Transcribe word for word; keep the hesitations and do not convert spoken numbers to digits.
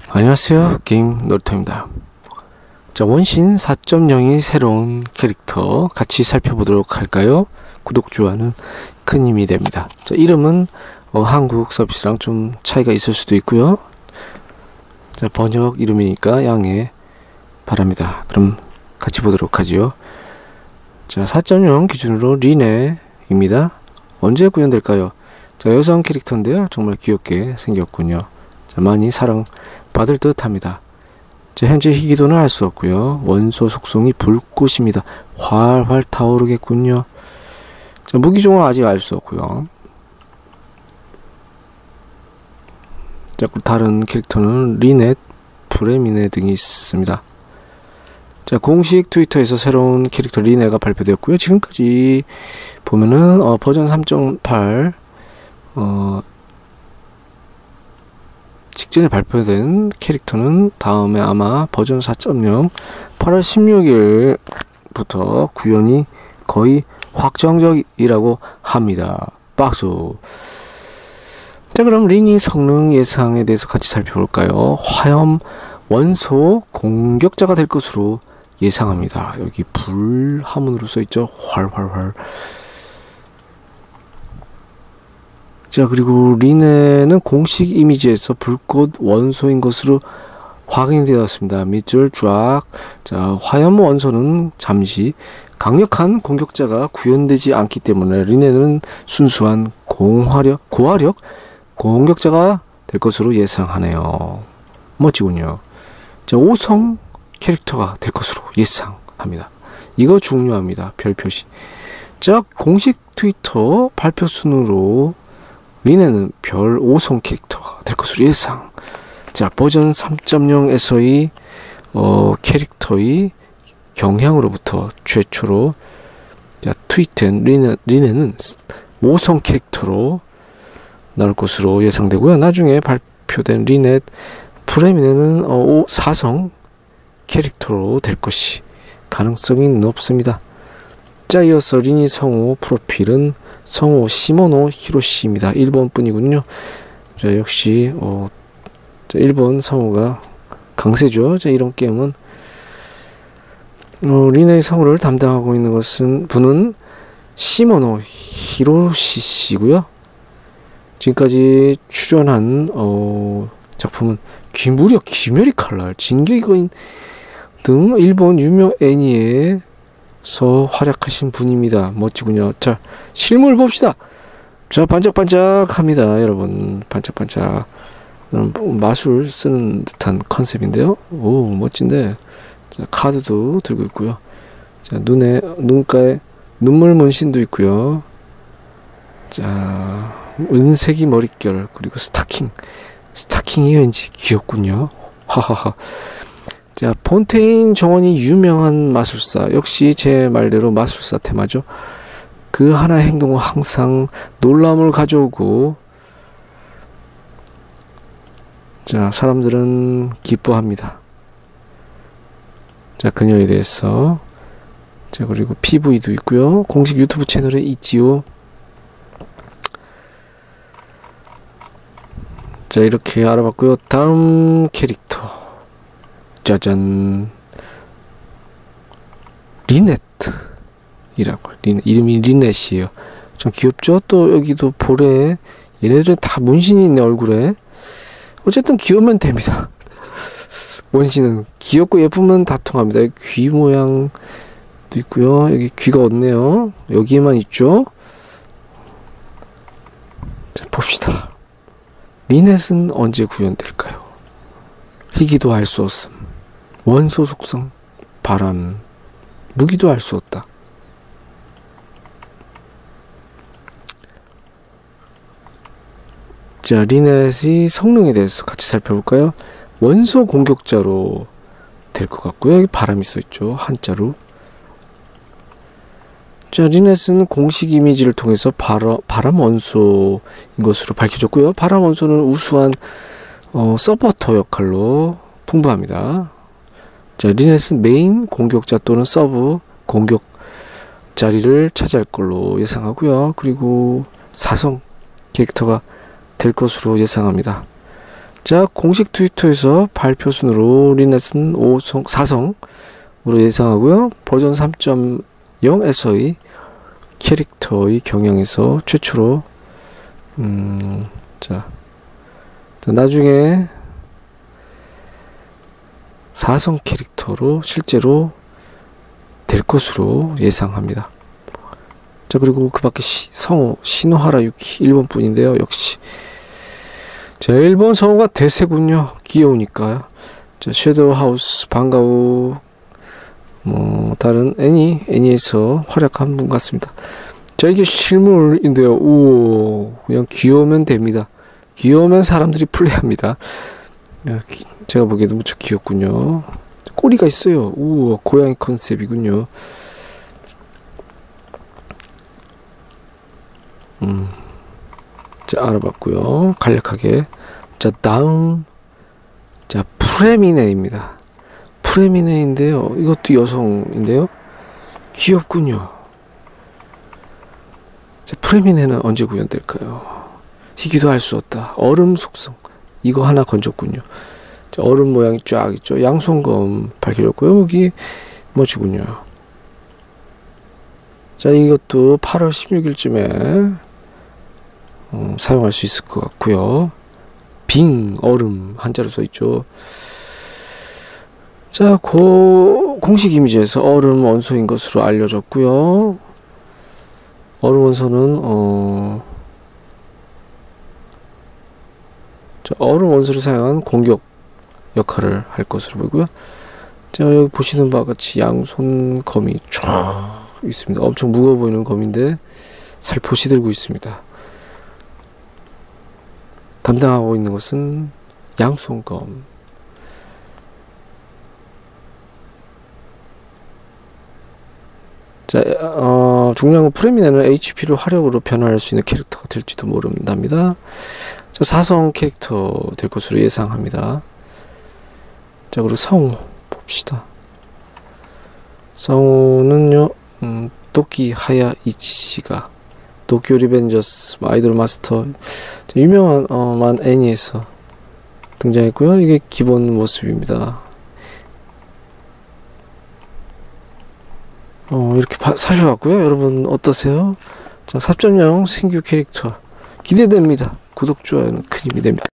안녕하세요, 게임 놀이터입니다. 자, 원신 사 점 영이 새로운 캐릭터 같이 살펴보도록 할까요? 구독, 좋아요는 큰 힘이 됩니다. 자, 이름은 어, 한국 서비스랑 좀 차이가 있을 수도 있고요. 자, 번역 이름이니까 양해 바랍니다. 그럼 같이 보도록 하지요. 자, 사 점 영 기준으로 리네입니다. 언제 구현될까요? 자, 여성 캐릭터인데요. 정말 귀엽게 생겼군요. 자, 많이 사랑 받을 듯 합니다. 자, 현재 희귀도는 알 수 없고요. 원소 속성이 불꽃입니다. 활활 타오르겠군요. 자, 무기종은 아직 알 수 없고요. 자, 다른 캐릭터는 리넷, 브레미네 등이 있습니다. 자, 공식 트위터에서 새로운 캐릭터 리네가 발표되었고요. 지금까지 보면은 어, 버전 삼 점 팔 어, 직전에 발표된 캐릭터는 다음에 아마 버전 사 점 영 팔월 십육일부터 구현이 거의 확정적이라고 합니다. 박수. 자, 그럼 리니 성능 예상에 대해서 같이 살펴볼까요? 화염 원소 공격자가 될 것으로 예상합니다. 여기 불 하문으로 써있죠. 활활활. 자, 그리고 리네는 공식 이미지에서 불꽃 원소인 것으로 확인되었습니다. 밑줄 쫙. 자, 화염 원소는 잠시 강력한 공격자가 구현되지 않기 때문에 리네는 순수한 공화력, 고화력 공격자가 될 것으로 예상하네요. 멋지군요. 자, 오성 캐릭터가 될 것으로 예상합니다. 이거 중요합니다. 별 표시. 자, 공식 트위터 발표 순으로 리네는 별 오성 캐릭터가 될 것으로 예상. 자, 버전 삼 점 영에서의 어, 캐릭터의 경향으로부터 최초로 자, 트윗된 리네, 리네는 오성 캐릭터로 나올 것으로 예상되고요. 나중에 발표된 리넷 프레미네는 어, 사성 캐릭터로 될 것이 가능성이 높습니다. 자, 이어서 리니 성우 프로필은 성우 시모노 히로시입니다. 일본 분이군요. 자, 역시 어, 자, 일본 성우가 강세죠. 자, 이런 게임은 어, 리네의 성우를 담당하고 있는 것은 분은 시모노 히로시 씨고요. 지금까지 출연한 어, 작품은 귀, 무려 귀멸의 칼날, 진격의 거인 등 일본 유명 애니에 서 활약하신 분입니다. 멋지군요. 자, 실물 봅시다. 자, 반짝반짝합니다. 여러분, 반짝반짝. 마술 쓰는 듯한 컨셉인데요. 오, 멋진데. 자, 카드도 들고 있고요. 자, 눈에 눈가에 눈물 문신도 있고요. 자, 은색이 머릿결, 그리고 스타킹. 스타킹이 왠지 귀엽군요. 하하하. 자, 폰테인 정원이 유명한 마술사. 역시 제 말대로 마술사 테마죠. 그 하나의 행동은 항상 놀라움을 가져오고, 자, 사람들은 기뻐합니다. 자, 그녀에 대해서. 자, 그리고 피브이도 있고요. 공식 유튜브 채널에 있지요. 자, 이렇게 알아봤고요. 다음 캐릭터. 짜잔. 리넷이라고. 리넷. 이름이 리넷이에요. 좀 귀엽죠? 또 여기도 볼에 얘네들은 다 문신이 있네, 얼굴에. 어쨌든 귀여우면 됩니다. 원신은 귀엽고 예쁘면 다 통합니다. 귀 모양도 있고요. 여기 귀가 없네요. 여기에만 있죠. 자, 봅시다. 리넷은 언제 구현될까요? 희귀도 알 수 없음. 원소 속성, 바람, 무기도 알 수 없다. 자, 리넷의 성능에 대해서 같이 살펴볼까요? 원소 공격자로 될 것 같고요. 여기 바람이 써있죠. 한자로. 자, 리넷은 공식 이미지를 통해서 바라, 바람 원소인 것으로 밝혀졌고요. 바람 원소는 우수한 어, 서포터 역할로 풍부합니다. 자, 리넷은 메인 공격자 또는 서브 공격 자리를 차지할 걸로 예상하고요. 그리고 사성 캐릭터가 될 것으로 예상합니다. 자, 공식 트위터에서 발표 순으로 리넷은 오성, 사성으로 예상하고요. 버전 삼 점 영에서의 캐릭터의 경향에서 최초로 음, 자, 자 나중에 사성 캐릭터로 실제로 될 것으로 예상합니다. 자, 그리고 그 밖에 시, 성우 시노하라 유키 일본 분인데요. 역시 자, 일본 성우가 대세군요. 귀여우니까. 자, 섀도우 하우스 방가우 뭐 다른 애니 애니에서 활약한 분 같습니다. 자, 이게 실물인데요. 우와, 그냥 귀여우면 됩니다. 귀여우면 사람들이 플레이합니다. 야, 기, 제가 보기에도 무척 귀엽군요. 꼬리가 있어요. 우와, 고양이 컨셉이군요. 음, 자, 알아봤고요. 간략하게. 자, 다음, 자, 프레미네입니다. 프레미네인데요. 이것도 여성인데요. 귀엽군요. 자, 프레미네는 언제 구현될까요? 희귀도 할 수 없다. 얼음 속성. 이거 하나 건졌군요. 자, 얼음 모양이 쫙 있죠. 양손검 밝혀졌고요. 여기 멋지군요. 자, 이것도 팔월 십육일쯤에 어, 사용할 수 있을 것 같고요. 빙 얼음 한자로 써 있죠. 자, 고 공식 이미지에서 얼음 원소인 것으로 알려졌고요. 얼음 원소는 어, 자, 얼음 원소를 사용한 공격 역할을 할 것으로 보이고요. 자, 여기 보시는 바와 같이 양손 검이 쫙 있습니다. 엄청 무거워 보이는 검인데 살포시 들고 있습니다. 담당하고 있는 것은 양손검. 자, 어, 중요한 건 프레미네는 에이치피를 화력으로 변화할 수 있는 캐릭터가 될지도 모른답니다. 자, 사성 캐릭터 될 것으로 예상합니다. 자, 그리고 성우 봅시다. 성우는요, 음, 도키 하야 이치씨가 도쿄 리벤저스 아이돌 마스터 유명한 어, 만 애니에서 등장했고요. 이게 기본 모습입니다. 어, 이렇게 바, 살펴봤고요. 여러분 어떠세요? 자, 사 점 영 신규 캐릭터 기대됩니다. 구독, 좋아요는 큰 힘이 됩니다.